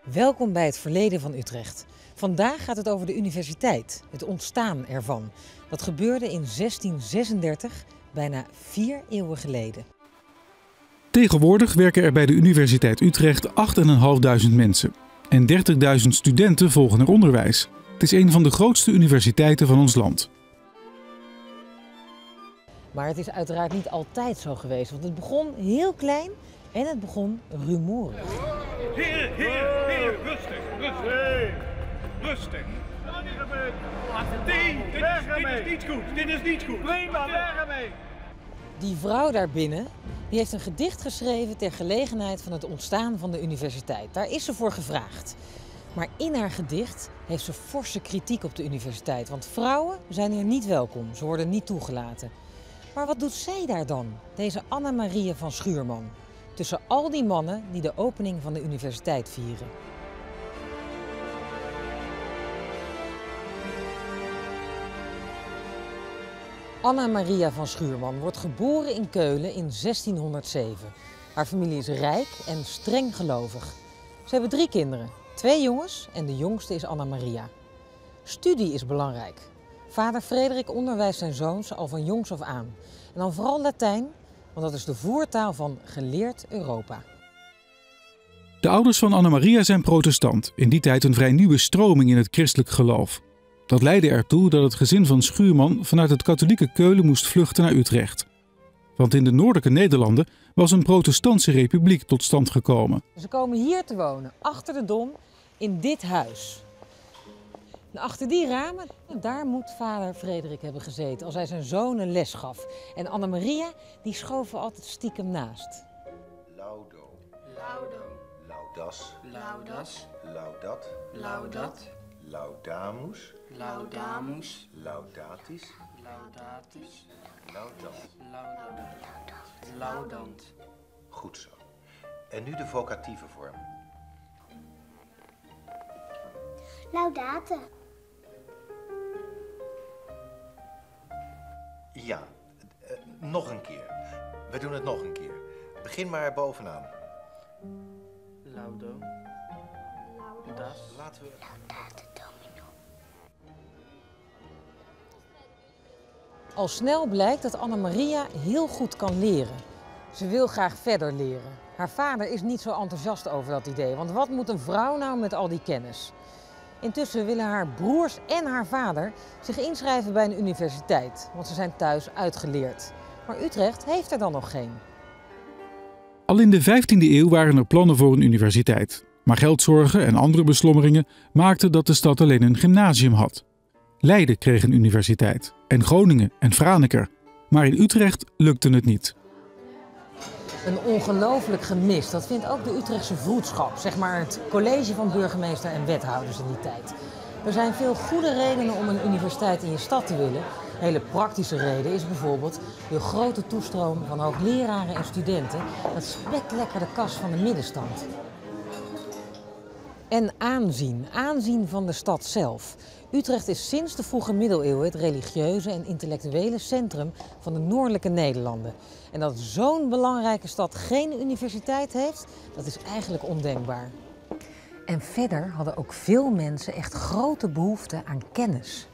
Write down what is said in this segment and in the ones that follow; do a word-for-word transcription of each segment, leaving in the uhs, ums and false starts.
Welkom bij het verleden van Utrecht. Vandaag gaat het over de universiteit, het ontstaan ervan. Dat gebeurde in zestien zesendertig, bijna vier eeuwen geleden. Tegenwoordig werken er bij de Universiteit Utrecht acht duizend vijfhonderd mensen. En dertigduizend studenten volgen er onderwijs. Het is een van de grootste universiteiten van ons land. Maar het is uiteraard niet altijd zo geweest, want het begon heel klein en het begon rumoerig. Heren, heren, heren, rustig, rustig. Hey. Rustig. Nee, dit is, dit is niet goed, dit is niet goed. Prima, weg ermee. Die vrouw daarbinnen, die heeft een gedicht geschreven ter gelegenheid van het ontstaan van de universiteit. Daar is ze voor gevraagd. Maar in haar gedicht heeft ze forse kritiek op de universiteit, want vrouwen zijn hier niet welkom, ze worden niet toegelaten. Maar wat doet zij daar dan, deze Anna-Maria van Schuurman, tussen al die mannen die de opening van de universiteit vieren? Anna-Maria van Schuurman wordt geboren in Keulen in zestienhonderdzeven. Haar familie is rijk en streng gelovig. Ze hebben drie kinderen, twee jongens en de jongste is Anna-Maria. Studie is belangrijk. Vader Frederik onderwijst zijn zoons al van jongs af aan. En dan vooral Latijn, want dat is de voertaal van geleerd Europa. De ouders van Anna-Maria zijn protestant, in die tijd een vrij nieuwe stroming in het christelijk geloof. Dat leidde ertoe dat het gezin van Schuurman vanuit het katholieke Keulen moest vluchten naar Utrecht. Want in de noordelijke Nederlanden was een protestantse republiek tot stand gekomen. Ze komen hier te wonen, achter de Dom, in dit huis. En achter die ramen, daar moet vader Frederik hebben gezeten als hij zijn zonen les gaf. En Anna-Maria, die schoven altijd stiekem naast. Laudo. Laudo. Laudas. Laudas. Laudat. Laudat. Laudamus. Laudamus. Laudatis. Laudatis. Laudant. Laudant. Laudant. Goed zo. En nu de vocatieve vorm. Laudate. Ja, uh, nog een keer. We doen het nog een keer. Begin maar bovenaan. Laudo. Das. Laten we... Laudate domino. Al snel blijkt dat Anna-Maria heel goed kan leren. Ze wil graag verder leren. Haar vader is niet zo enthousiast over dat idee, want wat moet een vrouw nou met al die kennis? Intussen willen haar broers en haar vader zich inschrijven bij een universiteit, want ze zijn thuis uitgeleerd. Maar Utrecht heeft er dan nog geen. Al in de vijftiende eeuw waren er plannen voor een universiteit. Maar geldzorgen en andere beslommeringen maakten dat de stad alleen een gymnasium had. Leiden kreeg een universiteit, en Groningen en Franeker. Maar in Utrecht lukte het niet. Een ongelooflijk gemis, dat vindt ook de Utrechtse vroedschap, zeg maar het college van burgemeester en wethouders in die tijd. Er zijn veel goede redenen om een universiteit in je stad te willen. Een hele praktische reden is bijvoorbeeld de grote toestroom van hoogleraren en studenten. Dat spekt lekker de kas van de middenstand. En aanzien, aanzien van de stad zelf. Utrecht is sinds de vroege middeleeuwen het religieuze en intellectuele centrum van de noordelijke Nederlanden. En dat zo'n belangrijke stad geen universiteit heeft, dat is eigenlijk ondenkbaar. En verder hadden ook veel mensen echt grote behoefte aan kennis.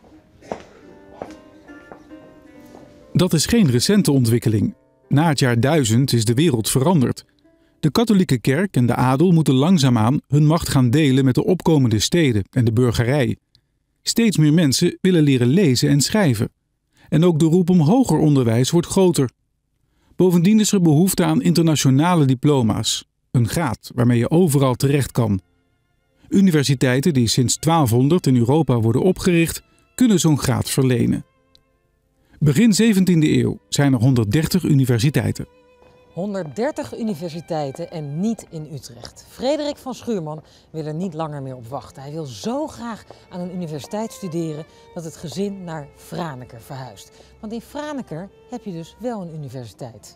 Dat is geen recente ontwikkeling. Na het jaar duizend is de wereld veranderd. De katholieke kerk en de adel moeten langzaamaan hun macht gaan delen met de opkomende steden en de burgerij. Steeds meer mensen willen leren lezen en schrijven. En ook de roep om hoger onderwijs wordt groter. Bovendien is er behoefte aan internationale diploma's. Een graad waarmee je overal terecht kan. Universiteiten die sinds twaalfhonderd in Europa worden opgericht, kunnen zo'n graad verlenen. Begin zeventiende eeuw zijn er honderddertig universiteiten. honderddertig universiteiten en niet in Utrecht. Frederik van Schuurman wil er niet langer meer op wachten. Hij wil zo graag aan een universiteit studeren dat het gezin naar Franeker verhuist. Want in Franeker heb je dus wel een universiteit.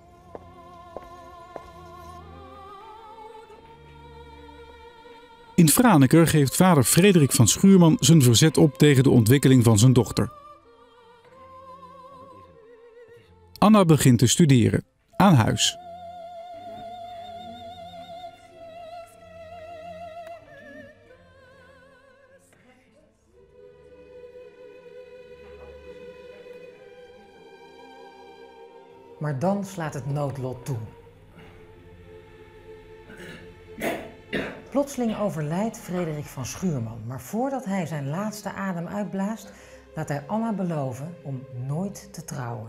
In Franeker geeft vader Frederik van Schuurman zijn verzet op tegen de ontwikkeling van zijn dochter. Anna begint te studeren, aan huis. Maar dan slaat het noodlot toe. Plotseling overlijdt Frederik van Schuurman, maar voordat hij zijn laatste adem uitblaast, laat hij Anna beloven om nooit te trouwen.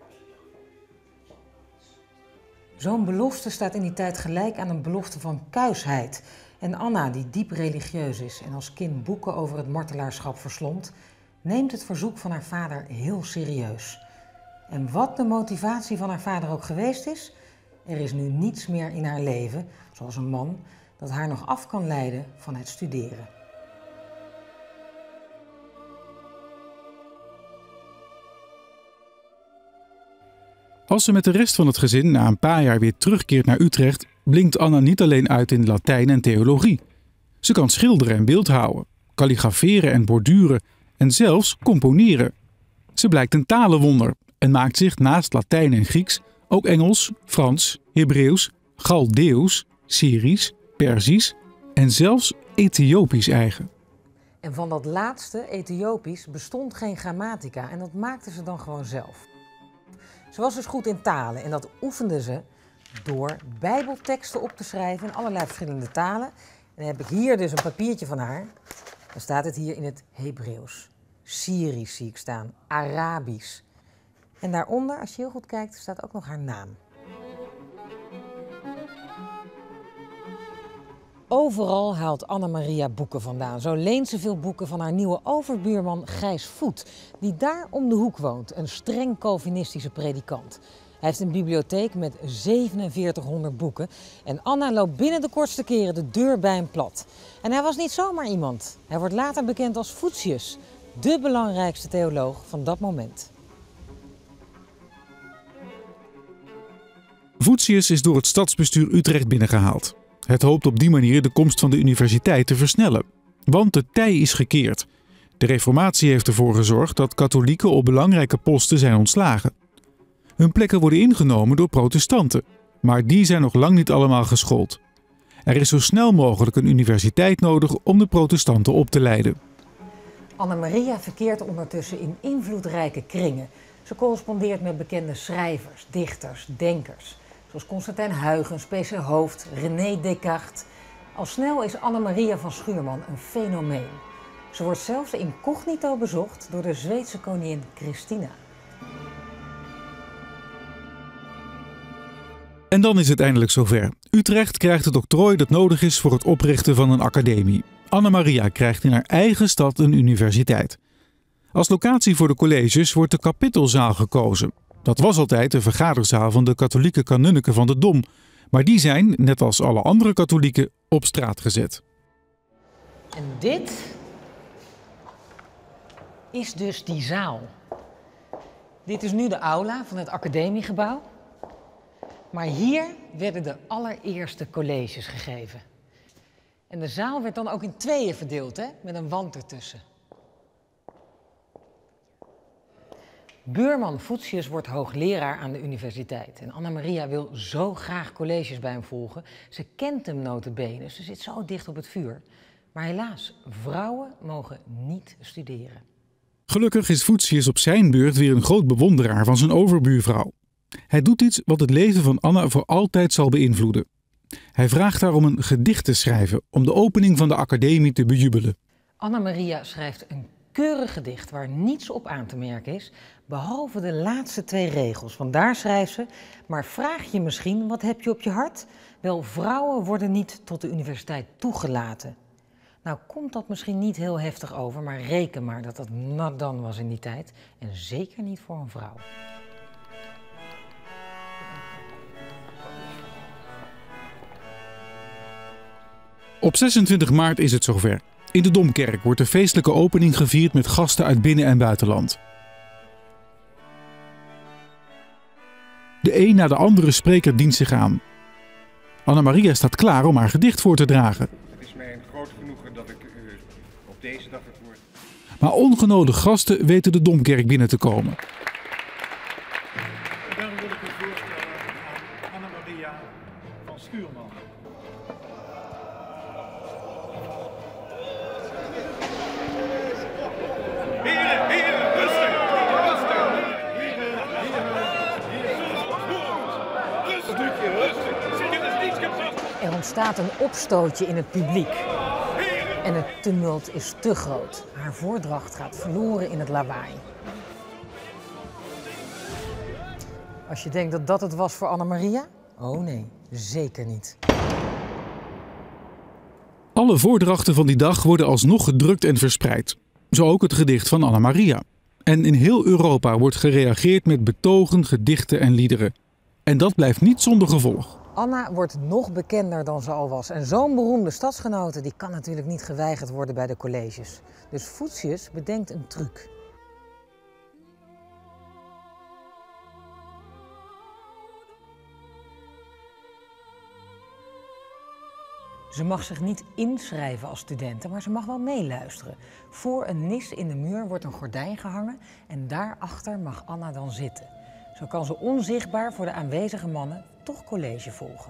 Zo'n belofte staat in die tijd gelijk aan een belofte van kuisheid. En Anna, die diep religieus is en als kind boeken over het martelaarschap verslond, neemt het verzoek van haar vader heel serieus. En wat de motivatie van haar vader ook geweest is, er is nu niets meer in haar leven, zoals een man, dat haar nog af kan leiden van het studeren. Als ze met de rest van het gezin na een paar jaar weer terugkeert naar Utrecht, blinkt Anna niet alleen uit in Latijn en theologie. Ze kan schilderen en beeldhouwen, kalligraferen en borduren en zelfs componeren. Ze blijkt een talenwonder en maakt zich naast Latijn en Grieks ook Engels, Frans, Hebreeuws, Chaldeeuws, Syrisch, Perzisch en zelfs Ethiopisch eigen. En van dat laatste, Ethiopisch, bestond geen grammatica en dat maakte ze dan gewoon zelf. Ze was dus goed in talen en dat oefende ze door bijbelteksten op te schrijven in allerlei verschillende talen. En dan heb ik hier dus een papiertje van haar. Dan staat het hier in het Hebreeuws. Syrisch zie ik staan, Arabisch. En daaronder, als je heel goed kijkt, staat ook nog haar naam. Overal haalt Anna-Maria boeken vandaan. Zo leent ze veel boeken van haar nieuwe overbuurman Gijs Voet, die daar om de hoek woont, een streng Calvinistische predikant. Hij heeft een bibliotheek met zevenenveertighonderd boeken en Anna loopt binnen de kortste keren de deur bij hem plat. En hij was niet zomaar iemand. Hij wordt later bekend als Voetius, de belangrijkste theoloog van dat moment. Voetius is door het stadsbestuur Utrecht binnengehaald. Het hoopt op die manier de komst van de universiteit te versnellen. Want de tij is gekeerd. De reformatie heeft ervoor gezorgd dat katholieken op belangrijke posten zijn ontslagen. Hun plekken worden ingenomen door protestanten, maar die zijn nog lang niet allemaal geschoold. Er is zo snel mogelijk een universiteit nodig om de protestanten op te leiden. Anna-Maria verkeert ondertussen in invloedrijke kringen. Ze correspondeert met bekende schrijvers, dichters, denkers. Zoals Constantijn Huygens, P C Hooft, René Descartes. Al snel is Anna-Maria van Schuurman een fenomeen. Ze wordt zelfs incognito bezocht door de Zweedse koningin Christina. En dan is het eindelijk zover. Utrecht krijgt het octrooi dat nodig is voor het oprichten van een academie. Anna-Maria krijgt in haar eigen stad een universiteit. Als locatie voor de colleges wordt de kapittelzaal gekozen. Dat was altijd de vergaderzaal van de katholieke kanunniken van de Dom. Maar die zijn, net als alle andere katholieken, op straat gezet. En dit is dus die zaal. Dit is nu de aula van het academiegebouw. Maar hier werden de allereerste colleges gegeven. En de zaal werd dan ook in tweeën verdeeld, hè, met een wand ertussen. Buurman Voetius wordt hoogleraar aan de universiteit. En Anna-Maria wil zo graag colleges bij hem volgen. Ze kent hem nota bene, ze zit zo dicht op het vuur. Maar helaas, vrouwen mogen niet studeren. Gelukkig is Voetius op zijn beurt weer een groot bewonderaar van zijn overbuurvrouw. Hij doet iets wat het leven van Anna voor altijd zal beïnvloeden. Hij vraagt haar om een gedicht te schrijven om de opening van de academie te bejubelen. Anna-Maria schrijft een keurig gedicht waar niets op aan te merken is, behalve de laatste twee regels. Want daar schrijft ze: maar vraag je misschien, wat heb je op je hart? Wel, vrouwen worden niet tot de universiteit toegelaten. Nou komt dat misschien niet heel heftig over, maar reken maar dat dat not done was in die tijd. En zeker niet voor een vrouw. Op zesentwintig maart is het zover. In de Domkerk wordt de feestelijke opening gevierd met gasten uit binnen- en buitenland. De een na de andere spreker dient zich aan. Anna-Maria staat klaar om haar gedicht voor te dragen. Het is mij een groot genoegen dat ik uh, op deze dag het woord... Maar ongenodigde gasten weten de Domkerk binnen te komen. Dan wil ik u voorstellen aan Anna-Maria van Schuurman. Heren, heren, rustig, rustig. Heren, heren, heren. ontstaat een opstootje in het publiek. En het tumult is te groot. Haar voordracht gaat verloren in het lawaai. Als je denkt dat dat het was voor Anna-Maria? Oh nee, zeker niet. Alle voordrachten van die dag worden alsnog gedrukt en verspreid. Zo ook het gedicht van Anna-Maria. En in heel Europa wordt gereageerd met betogen, gedichten en liederen. En dat blijft niet zonder gevolg. Anna wordt nog bekender dan ze al was. En zo'n beroemde stadsgenote die kan natuurlijk niet geweigerd worden bij de colleges. Dus Voetius bedenkt een truc. Ze mag zich niet inschrijven als studenten, maar ze mag wel meeluisteren. Voor een nis in de muur wordt een gordijn gehangen en daarachter mag Anna dan zitten. Zo kan ze onzichtbaar voor de aanwezige mannen toch college volgen.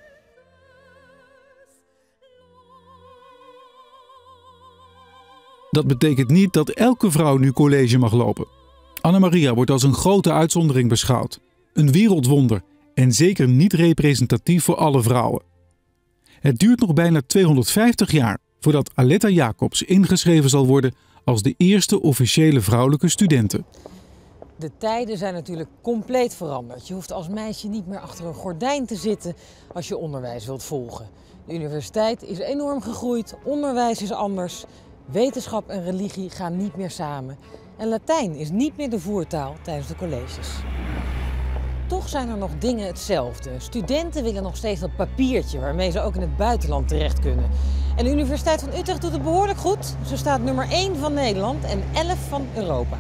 Dat betekent niet dat elke vrouw nu college mag lopen. Anna-Maria wordt als een grote uitzondering beschouwd. Een wereldwonder en zeker niet representatief voor alle vrouwen. Het duurt nog bijna tweehonderdvijftig jaar voordat Aletta Jacobs ingeschreven zal worden als de eerste officiële vrouwelijke studente. De tijden zijn natuurlijk compleet veranderd. Je hoeft als meisje niet meer achter een gordijn te zitten als je onderwijs wilt volgen. De universiteit is enorm gegroeid, onderwijs is anders, wetenschap en religie gaan niet meer samen. En Latijn is niet meer de voertaal tijdens de colleges. Toch zijn er nog dingen hetzelfde. Studenten willen nog steeds dat papiertje waarmee ze ook in het buitenland terecht kunnen. En de Universiteit van Utrecht doet het behoorlijk goed. Ze staat nummer één van Nederland en elf van Europa.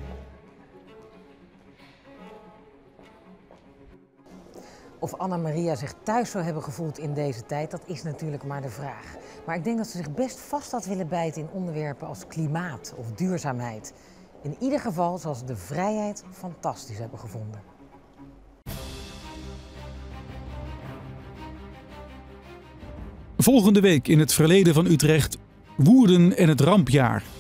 Of Anna-Maria zich thuis zou hebben gevoeld in deze tijd, dat is natuurlijk maar de vraag. Maar ik denk dat ze zich best vast had willen bijten in onderwerpen als klimaat of duurzaamheid. In ieder geval zal ze de vrijheid fantastisch hebben gevonden. Volgende week in het verleden van Utrecht, Woerden en het rampjaar.